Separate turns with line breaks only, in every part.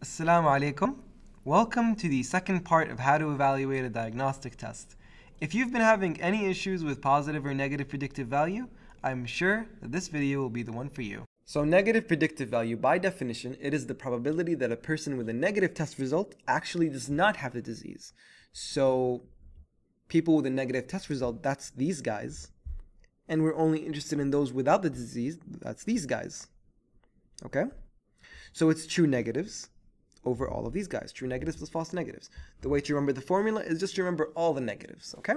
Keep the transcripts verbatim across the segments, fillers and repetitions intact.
Assalamu alaikum. Welcome to the second part of how to evaluate a diagnostic test. If you've been having any issues with positive or negative predictive value, I'm sure that this video will be the one for you. So negative predictive value, by definition, it is the probability that a person with a negative test result actually does not have the disease. So people with a negative test result, that's these guys. And we're only interested in those without the disease, that's these guys. Okay? So it's true negatives over all of these guys. True negatives plus false negatives. The way to remember the formula is just to remember all the negatives, okay?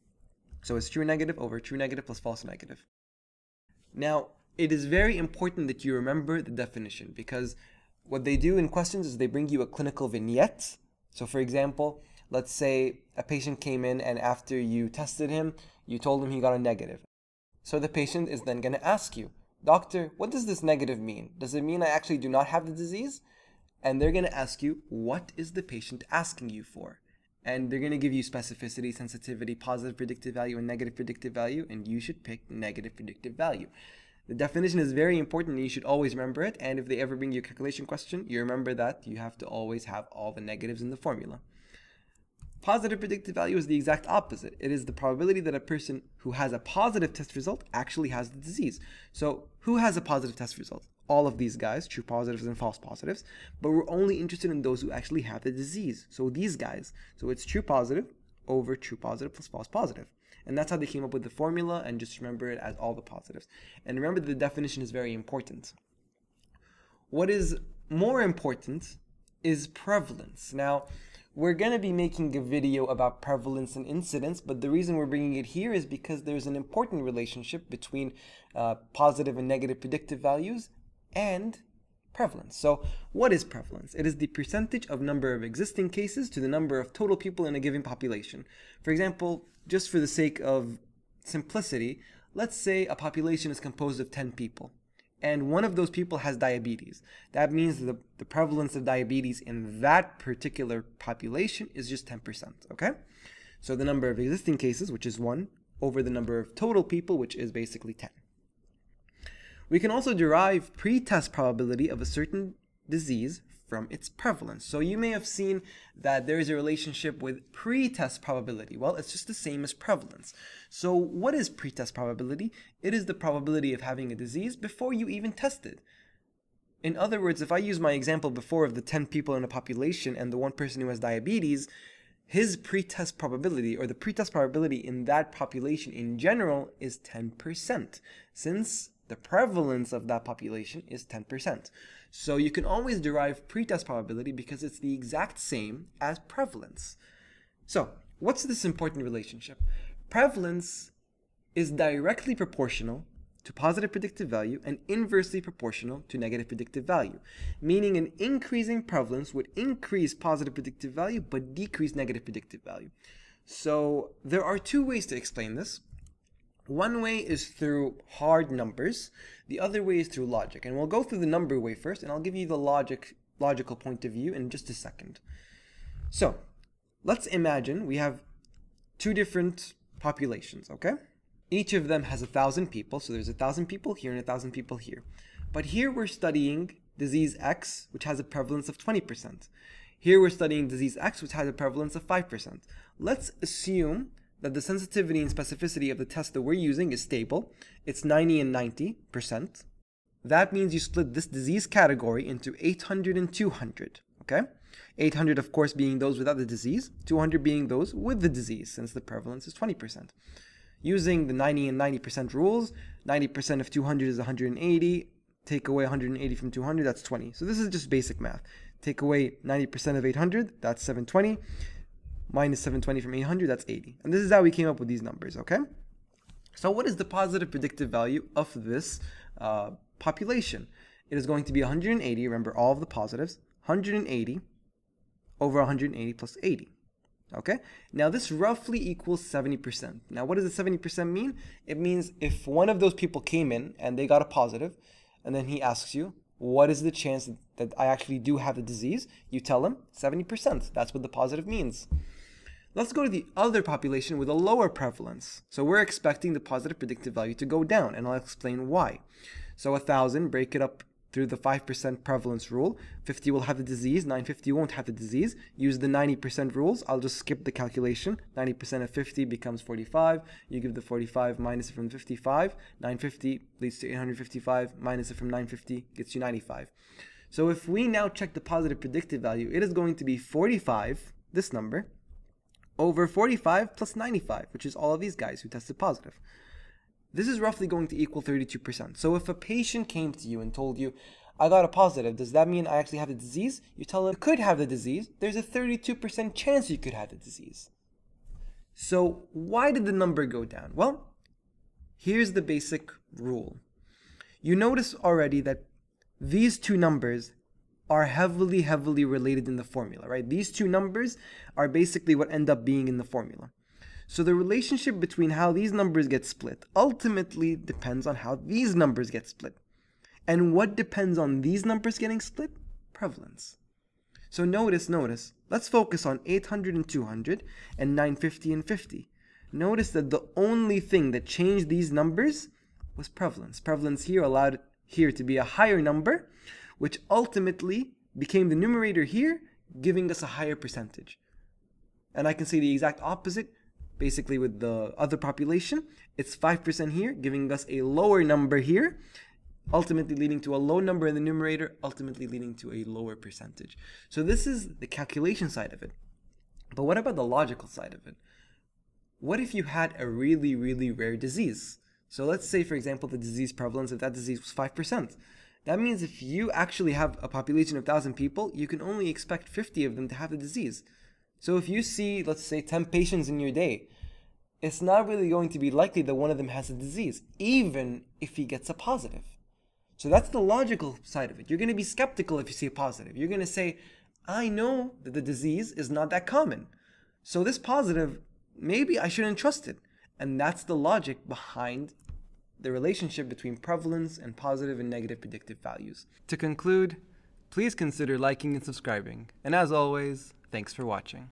So it's true negative over true negative plus false negative. Now, it is very important that you remember the definition, because what they do in questions is they bring you a clinical vignette. So for example, let's say a patient came in and after you tested him, you told him he got a negative. So the patient is then going to ask you, "Doctor, what does this negative mean? Does it mean I actually do not have the disease?" And they're going to ask you, what is the patient asking you for? And they're going to give you specificity, sensitivity, positive predictive value, and negative predictive value, and you should pick negative predictive value. The definition is very important, and you should always remember it, and if they ever bring you a calculation question, you remember that you have to always have all the negatives in the formula. Positive predictive value is the exact opposite. It is the probability that a person who has a positive test result actually has the disease. So who has a positive test result? All of these guys, true positives and false positives, but we're only interested in those who actually have the disease. So these guys. So it's true positive over true positive plus false positive. And that's how they came up with the formula, and just remember it as all the positives. And remember that the definition is very important. What is more important is prevalence. Now, we're going to be making a video about prevalence and incidence, but the reason we're bringing it here is because there's an important relationship between uh, positive and negative predictive values and prevalence. So what is prevalence? It is the percentage of number of existing cases to the number of total people in a given population. For example, just for the sake of simplicity, let's say a population is composed of ten people. And one of those people has diabetes. That means the, the prevalence of diabetes in that particular population is just ten percent, okay? So the number of existing cases, which is one, over the number of total people, which is basically ten. We can also derive pretest probability of a certain disease from its prevalence. So you may have seen that there is a relationship with pretest probability. Well, it's just the same as prevalence. So what is pretest probability? It is the probability of having a disease before you even test it. In other words, if I use my example before of the ten people in a population and the one person who has diabetes, his pretest probability, or the pretest probability in that population in general, is ten percent, since the prevalence of that population is ten percent. So you can always derive pretest probability because it's the exact same as prevalence. So what's this important relationship? Prevalence is directly proportional to positive predictive value and inversely proportional to negative predictive value, meaning an increasing prevalence would increase positive predictive value but decrease negative predictive value. So there are two ways to explain this. One way is through hard numbers, the other way is through logic. And we'll go through the number way first, and I'll give you the logic, logical point of view in just a second. So, let's imagine we have two different populations, okay? Each of them has a thousand people, so there's a thousand people here and a thousand people here. But here we're studying disease X, which has a prevalence of twenty percent. Here we're studying disease X, which has a prevalence of five percent. Let's assume that the sensitivity and specificity of the test that we're using is stable. It's ninety and ninety percent. That means you split this disease category into eight hundred and two hundred, okay? eight hundred, of course, being those without the disease, two hundred being those with the disease, since the prevalence is twenty percent. Using the ninety and ninety percent rules, ninety percent of two hundred is one hundred eighty, take away one hundred eighty from two hundred, that's twenty. So this is just basic math. Take away ninety percent of eight hundred, that's seven hundred twenty. Minus seven hundred twenty from eight hundred, that's eighty. And this is how we came up with these numbers, okay? So what is the positive predictive value of this uh, population? It is going to be one hundred eighty, remember all of the positives, one hundred eighty over one hundred eighty plus eighty, okay? Now this roughly equals seventy percent. Now what does the seventy percent mean? It means if one of those people came in and they got a positive, and then he asks you, what is the chance that I actually do have the disease? You tell him seventy percent. That's what the positive means. Let's go to the other population with a lower prevalence. So we're expecting the positive predictive value to go down, and I'll explain why. So one thousand, break it up through the five percent prevalence rule. fifty will have the disease, nine hundred fifty won't have the disease. Use the ninety percent rules. I'll just skip the calculation. ninety percent of fifty becomes forty-five. You give the forty-five, minus it from fifty-five. nine hundred fifty leads to eight hundred fifty-five, minus it from nine hundred fifty gets you ninety-five. So if we now check the positive predictive value, it is going to be forty-five, this number, over forty-five plus ninety-five, which is all of these guys who tested positive. This is roughly going to equal thirty-two percent. So if a patient came to you and told you, I got a positive, does that mean I actually have the disease? You tell them you could have the disease. There's a thirty-two percent chance you could have the disease. So why did the number go down? Well, here's the basic rule. You notice already that these two numbers are heavily, heavily related in the formula, right? These two numbers are basically what end up being in the formula. So the relationship between how these numbers get split ultimately depends on how these numbers get split. And what depends on these numbers getting split? Prevalence. So notice, notice, let's focus on eight hundred and two hundred and nine hundred fifty and fifty. Notice that the only thing that changed these numbers was prevalence. Prevalence here allowed here to be a higher number, which ultimately became the numerator here, giving us a higher percentage. And I can say the exact opposite, basically with the other population. It's five percent here, giving us a lower number here, ultimately leading to a low number in the numerator, ultimately leading to a lower percentage. So this is the calculation side of it. But what about the logical side of it? What if you had a really, really rare disease? So let's say, for example, the disease prevalence, if that disease was five percent. That means if you actually have a population of one thousand people, you can only expect fifty of them to have the disease. So if you see, let's say, ten patients in your day, it's not really going to be likely that one of them has a disease, even if he gets a positive. So that's the logical side of it. You're going to be skeptical if you see a positive. You're going to say, I know that the disease is not that common. So this positive, maybe I shouldn't trust it. And that's the logic behind the relationship between prevalence and positive and negative predictive values. To conclude, please consider liking and subscribing. And as always, thanks for watching.